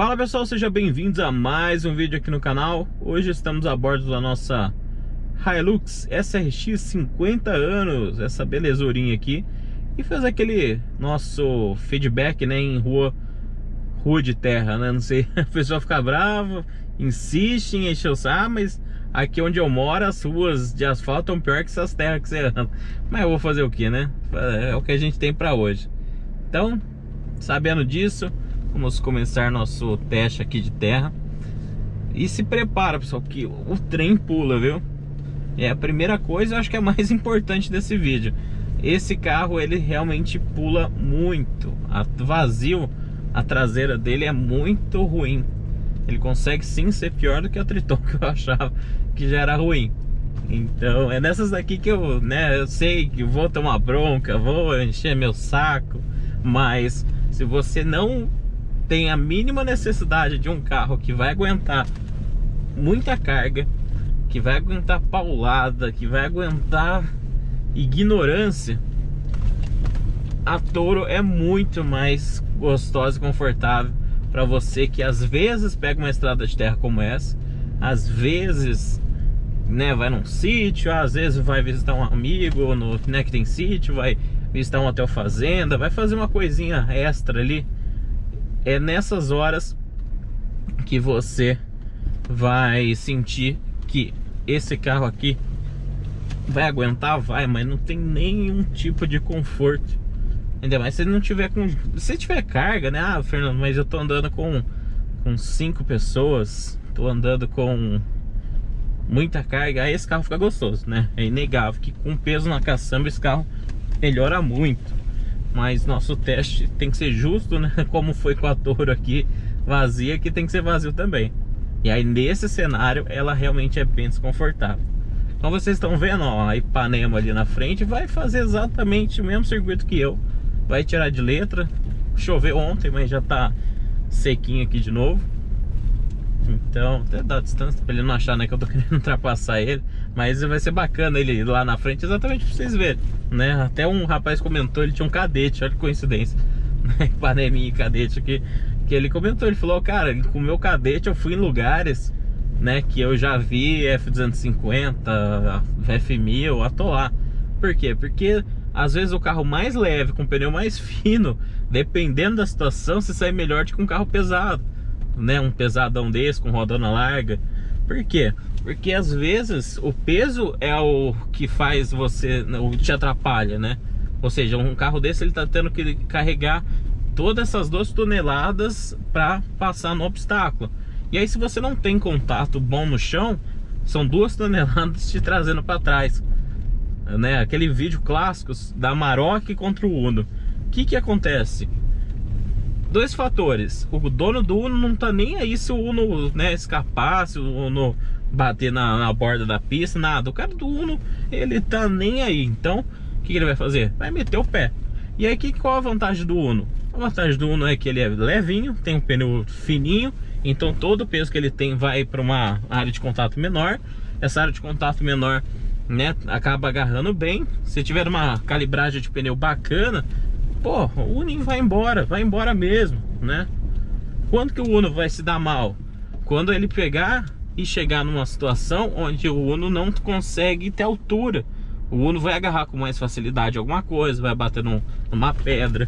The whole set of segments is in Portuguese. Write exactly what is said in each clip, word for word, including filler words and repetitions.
Fala pessoal, sejam bem-vindos a mais um vídeo aqui no canal. Hoje estamos a bordo da nossa Hilux S R X cinquenta anos, essa belezurinha aqui. E fez aquele nosso feedback, né, em rua, rua de terra, né, não sei, a pessoa fica brava, insiste em encher o saco, ah, mas aqui onde eu moro as ruas de asfalto são pior que essas terras que você anda. Mas eu vou fazer o que, né? É o que a gente tem pra hoje. Então, sabendo disso, vamos começar nosso teste aqui de terra. E se prepara, pessoal, que o trem pula, viu? É a primeira coisa, eu acho que é a mais importante desse vídeo. Esse carro, ele realmente pula muito. A vazio, a traseira dele é muito ruim. Ele consegue sim ser pior do que a Triton, que eu achava que já era ruim. Então, é nessas daqui que eu, né, eu sei que vou tomar bronca, vou encher meu saco. Mas se você não tem a mínima necessidade de um carro que vai aguentar muita carga, que vai aguentar paulada, que vai aguentar ignorância, a Toro é muito mais gostosa e confortável para você que às vezes pega uma estrada de terra como essa, às vezes, né, vai num sítio, às vezes vai visitar um amigo no, né, que tem sítio, vai visitar um hotel fazenda, vai fazer uma coisinha extra ali. É nessas horas que você vai sentir que esse carro aqui vai aguentar, vai, mas não tem nenhum tipo de conforto. Ainda mais se ele não tiver com... Se tiver carga, né? Ah, Fernando, mas eu tô andando com com cinco pessoas, tô andando com muita carga, aí esse carro fica gostoso, né? É inegável que com peso na caçamba esse carro melhora muito. Mas nosso teste tem que ser justo, né? Como foi com a Toro aqui, vazia, que tem que ser vazio também. E aí nesse cenário ela realmente é bem desconfortável. Então vocês estão vendo, ó, a Ipanema ali na frente vai fazer exatamente o mesmo circuito que eu. Vai tirar de letra. Choveu ontem, mas já tá sequinho aqui de novo. Então, até dá distância pra ele não achar, né, que eu tô querendo ultrapassar ele. Mas vai ser bacana ele lá na frente, exatamente pra vocês verem, né? Até um rapaz comentou, ele tinha um Cadete, olha que coincidência, Ipaneminha e Cadete aqui. Que ele comentou, ele falou, cara, com o meu Cadete eu fui em lugares, né, que eu já vi F duzentos e cinquenta, F mil, atolar. Por quê? Porque às vezes o carro mais leve, com o pneu mais fino, dependendo da situação, se sai melhor do que um carro pesado, né, um pesadão desse, com rodona larga. Por quê? Porque às vezes o peso é o que faz você, o que te atrapalha, né? Ou seja, um carro desse ele tá tendo que carregar todas essas duas toneladas para passar no obstáculo. E aí se você não tem contato bom no chão, são duas toneladas te trazendo para trás, né? Aquele vídeo clássico da Amarok contra o Uno. O que que acontece? Dois fatores. O dono do Uno não tá nem aí se o Uno, né, escapar, se o Uno bater na, na borda da pista, nada. O cara do Uno, ele tá nem aí. Então, o que que ele vai fazer? Vai meter o pé. E aí, que, qual a vantagem do Uno? A vantagem do Uno é que ele é levinho, tem um pneu fininho, então todo o peso que ele tem vai para uma área de contato menor. Essa área de contato menor, né, acaba agarrando bem. Se tiver uma calibragem de pneu bacana, pô, o Uno vai embora, vai embora mesmo, né? Quando que o Uno vai se dar mal? Quando ele pegar e chegar numa situação onde o Uno não consegue ter altura. O Uno vai agarrar com mais facilidade alguma coisa, vai bater num, numa pedra,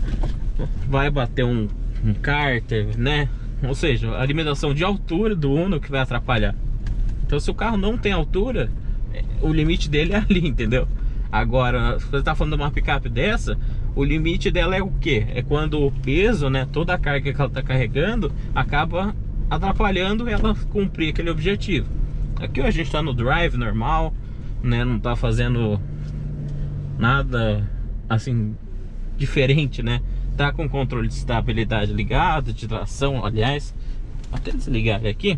vai bater um, um cárter, né? Ou seja, a limitação de altura do Uno que vai atrapalhar. Então se o carro não tem altura, o limite dele é ali, entendeu? Agora, se você tá falando de uma picape dessa, o limite dela é o quê? É quando o peso, né, toda a carga que ela tá carregando acaba atrapalhando ela cumprir aquele objetivo. Aqui a gente tá no drive normal, né, não tá fazendo nada assim diferente, né? Tá com o controle de estabilidade ligado, de tração, aliás. Até desligar ele aqui.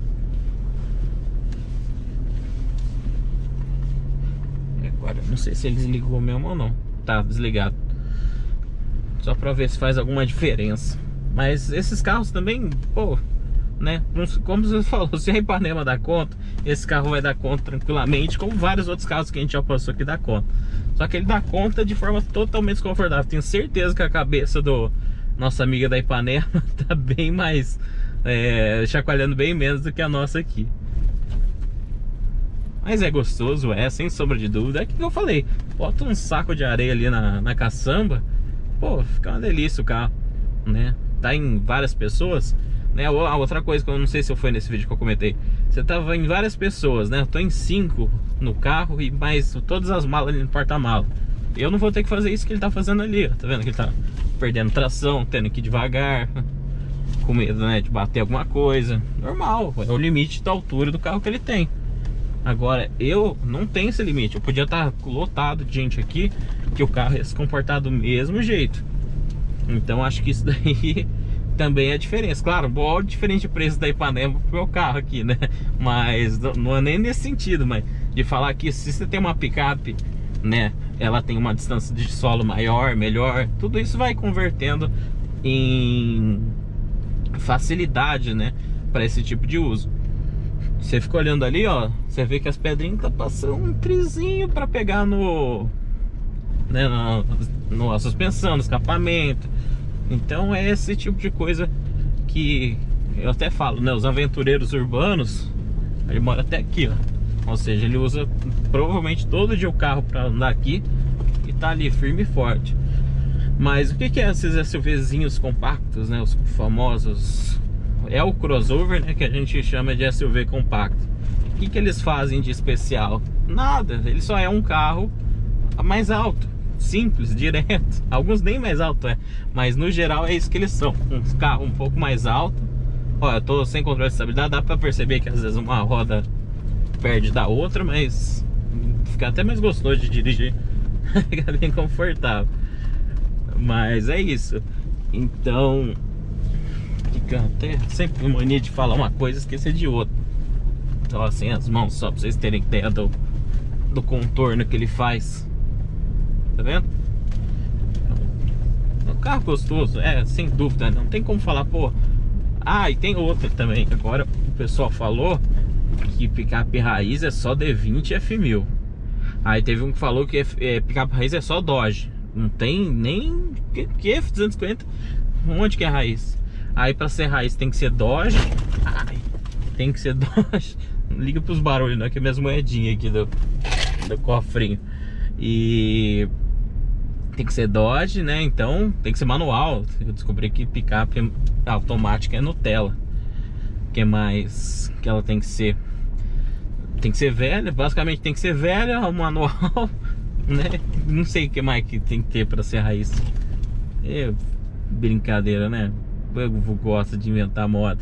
Agora não sei se ele desligou mesmo ou não. Tá desligado. Só pra ver se faz alguma diferença. Mas esses carros também, pô, né? Como você falou, se a Ipanema dá conta, esse carro vai dar conta tranquilamente, como vários outros carros que a gente já passou aqui dá conta. Só que ele dá conta de forma totalmente desconfortável. Tenho certeza que a cabeça do nossa amiga da Ipanema tá bem mais, é, chacoalhando bem menos do que a nossa aqui. Mas é gostoso, é, sem sombra de dúvida. É que eu falei, bota um saco de areia ali na, na caçamba, pô, fica uma delícia o carro, né? Tá em várias pessoas, né? A outra coisa que eu não sei se foi nesse vídeo que eu comentei, você tava em várias pessoas, né? Eu tô em cinco no carro e mais todas as malas ali no porta-malas. Eu não vou ter que fazer isso que ele tá fazendo ali, ó. Tá vendo que ele tá perdendo tração, tendo que ir devagar, com medo, né, de bater alguma coisa. Normal, é o limite da altura do carro que ele tem. Agora, eu não tenho esse limite. Eu podia estar lotado de gente aqui, que o carro ia se comportar do mesmo jeito. Então acho que isso daí também é a diferença. Claro, bom, diferente de preço da Ipanema pro meu carro aqui, né? Mas não é nem nesse sentido, mas de falar que se você tem uma picape, né, ela tem uma distância de solo maior, melhor, tudo isso vai convertendo em facilidade, né, para esse tipo de uso. Você fica olhando ali, ó, você vê que as pedrinhas tá passando um trizinho para pegar no, né, na, na suspensão, no escapamento. Então é esse tipo de coisa que eu até falo, né, os aventureiros urbanos, ele mora até aqui, ó, ou seja, ele usa provavelmente todo dia o carro para andar aqui e tá ali firme e forte. Mas o que que é esses SUVzinhos compactos, né, os famosos? É o crossover, né, que a gente chama de S U V compacto. O que que eles fazem de especial? Nada, ele só é um carro mais alto, simples, direto. Alguns nem mais alto é, mas no geral é isso que eles são. Um carro um pouco mais alto. Olha, eu tô sem controle de estabilidade, dá pra perceber que às vezes uma roda perde da outra, mas fica até mais gostoso de dirigir. Fica bem confortável. Mas é isso. Então, fica até sempre mania de falar uma coisa e esquecer de outra. Então assim, as mãos, só pra vocês terem ideia do, do contorno que ele faz. Tá vendo? É um carro gostoso, é, sem dúvida. Não tem como falar, pô. Ah, e tem outra também. Agora o pessoal falou que picape raiz é só D vinte e F mil. Aí teve um que falou que é, picape raiz é só Dodge. Não tem nem que, que F duzentos e cinquenta. Onde que é raiz? Aí pra ser raiz tem que ser Dodge. Ai, tem que ser Dodge. Liga pros barulhos, não é que é minhas moedinhas aqui do, do cofrinho. E tem que ser Dodge, né? Então tem que ser manual. Eu descobri que picape automática é Nutella. Que é mais que ela tem que ser? Tem que ser velha, basicamente tem que ser velha, manual, né? Não sei o que mais que tem que ter para ser raiz. É brincadeira, né? Eu gosto de inventar moda.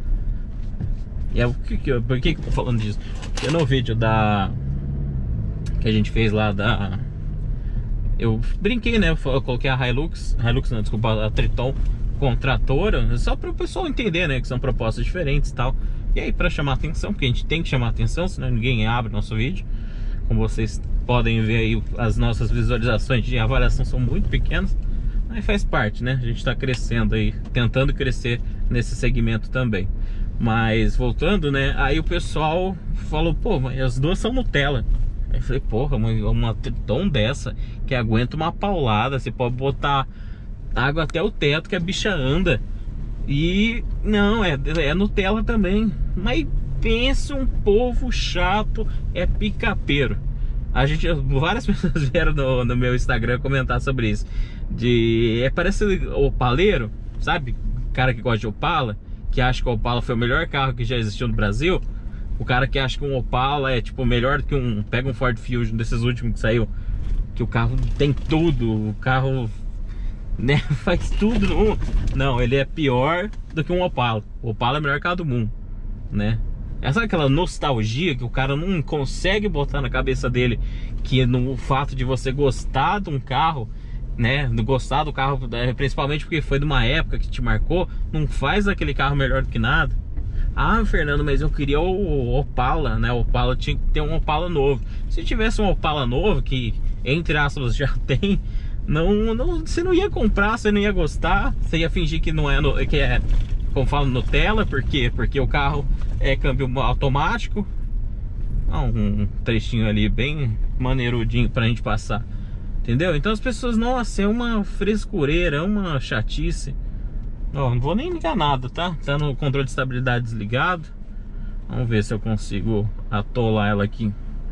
É o que que eu, por que que eu tô falando disso? Porque no vídeo da que a gente fez lá da, eu brinquei, né? Eu coloquei a Hilux, Hilux não, desculpa, a Triton com tratora, só para o pessoal entender, né, que são propostas diferentes e tal. E aí para chamar atenção, porque a gente tem que chamar atenção, senão ninguém abre nosso vídeo. Como vocês podem ver aí, as nossas visualizações de avaliação são muito pequenas. Aí faz parte, né? A gente está crescendo aí, tentando crescer nesse segmento também. Mas voltando, né? Aí o pessoal falou, pô, mas as duas são Nutella. Aí eu falei, porra, uma, uma Triton dessa que aguenta uma paulada, você pode botar água até o teto que a bicha anda. E não, é, é Nutella também. Mas pensa, um povo chato, é picapeiro. A gente, várias pessoas vieram no, no meu Instagram comentar sobre isso. De, é, parece opaleiro, sabe? O cara que gosta de Opala, que acha que o Opala foi o melhor carro que já existiu no Brasil. O cara que acha que um Opala é tipo melhor do que um, pega um Ford Fusion desses últimos que saiu, que o carro tem tudo, o carro, né, faz tudo no... Não, ele é pior do que um Opala. O Opala é o melhor carro do mundo, né? Essa é aquela nostalgia que o cara não consegue botar na cabeça dele, que no fato de você gostar de um carro, né, de gostar do carro, principalmente porque foi de uma época que te marcou, não faz aquele carro melhor do que nada. Ah, Fernando, mas eu queria o Opala, né? O Opala tinha que ter um Opala novo. Se tivesse um Opala novo, que entre aspas já tem, não, não, você não ia comprar, você não ia gostar, você ia fingir que não é, no, que é, como falo, Nutella. Por quê? Porque o carro é câmbio automático. Ah, um trechinho ali bem maneirudinho pra gente passar, entendeu? Então as pessoas, nossa, é uma frescureira, é uma chatice. Ó, não vou nem ligar nada, tá? Tá no controle de estabilidade desligado. Vamos ver se eu consigo atolar ela aqui.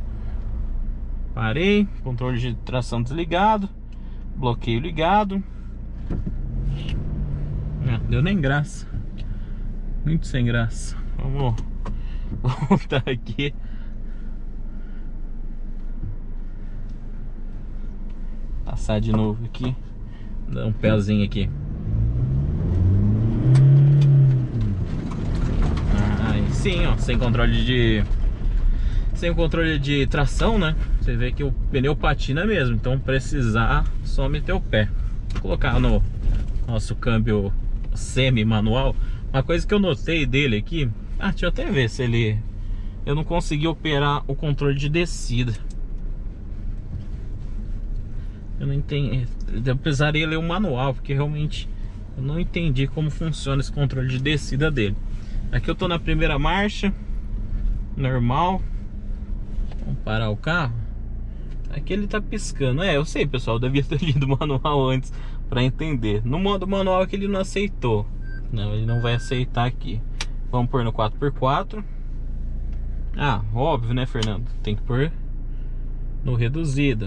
Parei, controle de tração desligado, bloqueio ligado. Não deu nem graça. Muito sem graça. Vamos voltar aqui. Passar de novo aqui. Dar um pezinho aqui. Aí sim, ó, sem controle de sem o controle de tração, né? Você vê que o pneu patina mesmo. Então precisar só meter o pé. Vou colocar no nosso câmbio semi-manual. Uma coisa que eu notei dele aqui. Ah, deixa eu até ver se ele... Eu não consegui operar o controle de descida. Eu não entendi. Eu precisaria ler o manual, porque realmente eu não entendi como funciona esse controle de descida dele. Aqui eu tô na primeira marcha, normal. Vamos parar o carro. Aqui ele tá piscando. É, eu sei, pessoal, eu devia ter lido o manual antes para entender. No modo manual que ele não aceitou. Não, ele não vai aceitar aqui. Vamos pôr no quatro por quatro. Ah, óbvio, né, Fernando? Tem que pôr no reduzido.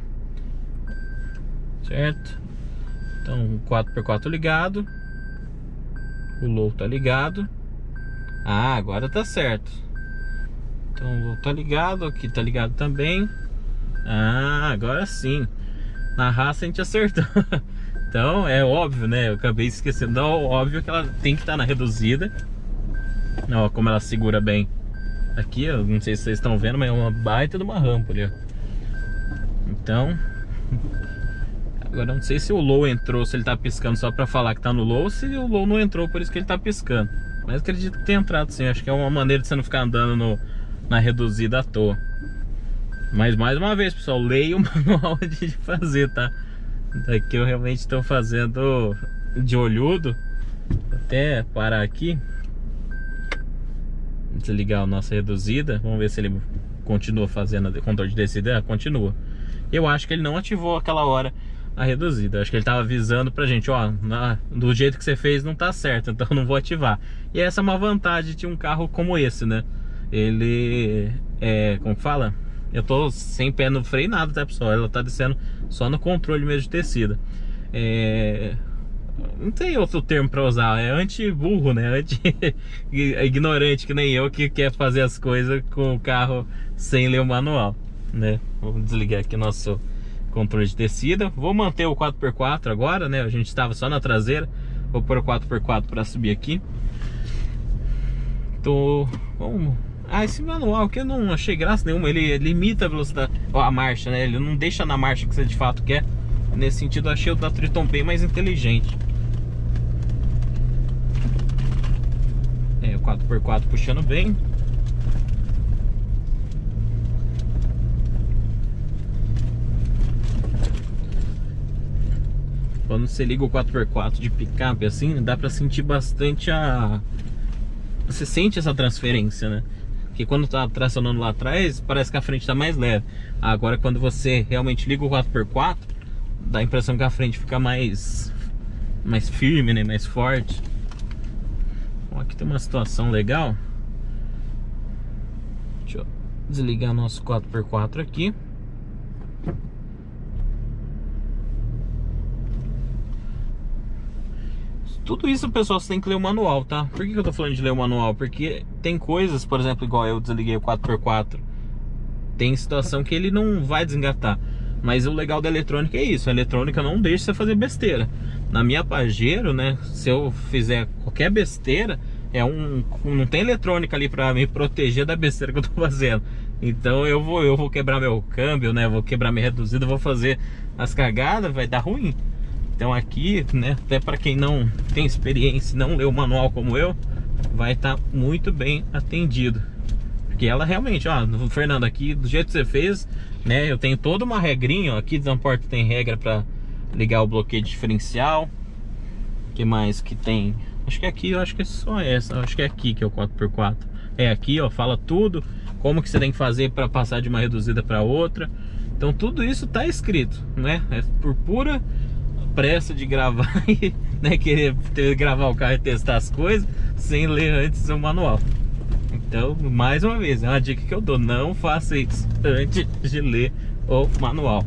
Certo? Então, quatro por quatro ligado. O low tá ligado. Ah, agora tá certo. Então o low tá ligado. Aqui tá ligado também. Ah, agora sim. Na raça a gente acertou. Então é óbvio, né? Eu acabei esquecendo. Não, óbvio que ela tem que estar na reduzida. Ó, como ela segura bem. Aqui, eu não sei se vocês estão vendo, mas é uma baita de uma rampa ali, ó. Então... Agora eu não sei se o low entrou, se ele tá piscando só pra falar que tá no low, ou se o low não entrou, por isso que ele tá piscando. Mas acredito que tenha entrado sim, acho que é uma maneira de você não ficar andando no, na reduzida à toa. Mas mais uma vez, pessoal, leia o manual antes de fazer, tá? Daqui eu realmente estou fazendo de olhudo. Vou até parar aqui. Desligar a nossa reduzida. Vamos ver se ele continua fazendo o controle de descida. Ah, continua. Eu acho que ele não ativou aquela hora a reduzida. Acho que ele estava avisando pra gente, ó, na, do jeito que você fez não tá certo, então não vou ativar. E essa é uma vantagem de um carro como esse, né? Ele é, como que fala? Eu tô sem pé no freio nada, tá, pessoal? Ela tá descendo só no controle mesmo de descida. É... Não tem outro termo pra usar, é anti-burro, né? Anti-ignorante, que nem eu, que quer fazer as coisas com o carro sem ler o manual, né? Vamos desligar aqui nosso controle de descida. Vou manter o quatro por quatro agora, né? A gente estava só na traseira. Vou pôr o quatro por quatro para subir aqui. Tô... Vamos... Ah, esse manual aqui eu não achei graça nenhuma. Ele limita a velocidade, ó, a marcha, né? Ele não deixa na marcha que você de fato quer. Nesse sentido eu achei o da Triton bem mais inteligente. É, o quatro por quatro puxando bem. Quando você liga o quatro por quatro de picape assim, dá pra sentir bastante a... Você sente essa transferência, né? Porque quando tá tracionando lá atrás, parece que a frente tá mais leve. Agora quando você realmente liga o quatro por quatro, dá a impressão que a frente fica mais mais firme, né? Mais forte. Bom, aqui tem uma situação legal. Deixa eu desligar nosso quatro por quatro aqui. Tudo isso, pessoal, você tem que ler o manual, tá? Por que que eu tô falando de ler o manual? Porque tem coisas, por exemplo, igual eu desliguei o quatro por quatro. Tem situação que ele não vai desengatar. Mas o legal da eletrônica é isso. A eletrônica não deixa você fazer besteira. Na minha Pajero, né? Se eu fizer qualquer besteira, é um, não tem eletrônica ali pra me proteger da besteira que eu tô fazendo. Então eu vou, eu vou quebrar meu câmbio, né? Vou quebrar minha reduzida, vou fazer as cagadas, vai dar ruim. Então aqui, né, até para quem não tem experiência, não leu o manual como eu, vai estar muito bem atendido. Porque ela realmente, ó, Fernando, aqui do jeito que você fez, né, eu tenho toda uma regrinha, ó, aqui na porta tem regra para ligar o bloqueio diferencial. O que mais que tem? Acho que aqui, eu acho que é só essa, acho que é aqui que é o quatro por quatro. É aqui, ó, fala tudo, como que você tem que fazer para passar de uma reduzida para outra. Então tudo isso tá escrito, né, é por pura pressa de gravar e, né, querer ter, gravar o carro e testar as coisas sem ler antes o manual. Então, mais uma vez, é uma dica que eu dou: não faça isso antes de ler o manual.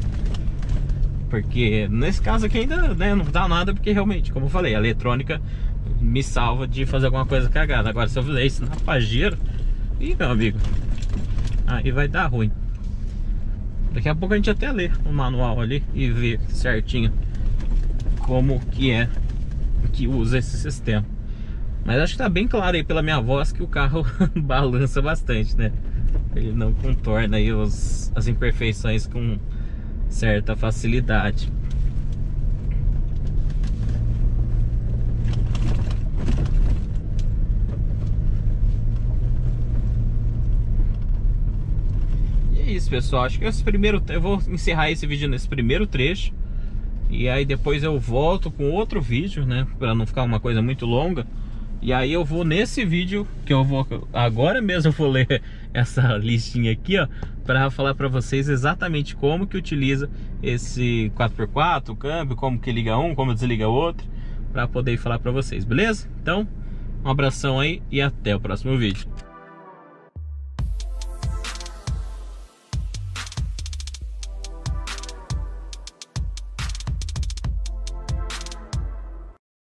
Porque nesse caso aqui ainda, né, não dá nada, porque realmente, como eu falei, a eletrônica me salva de fazer alguma coisa cagada. Agora, se eu fizer isso na Pajero, ih, meu amigo, aí vai dar ruim. Daqui a pouco a gente até lê o manual ali e vê certinho como que é que usa esse sistema. Mas acho que tá bem claro aí pela minha voz que o carro balança bastante, né? Ele não contorna aí os, as imperfeições com certa facilidade. E é isso, pessoal. Acho que esse primeiro, eu vou encerrar esse vídeo nesse primeiro trecho. E aí depois eu volto com outro vídeo, né? Pra não ficar uma coisa muito longa. E aí eu vou nesse vídeo, que eu vou agora mesmo eu vou ler essa listinha aqui, ó, para falar para vocês exatamente como que utiliza esse quatro por quatro, o câmbio, como que liga um, como desliga o outro, para poder falar para vocês, beleza? Então, um abração aí e até o próximo vídeo.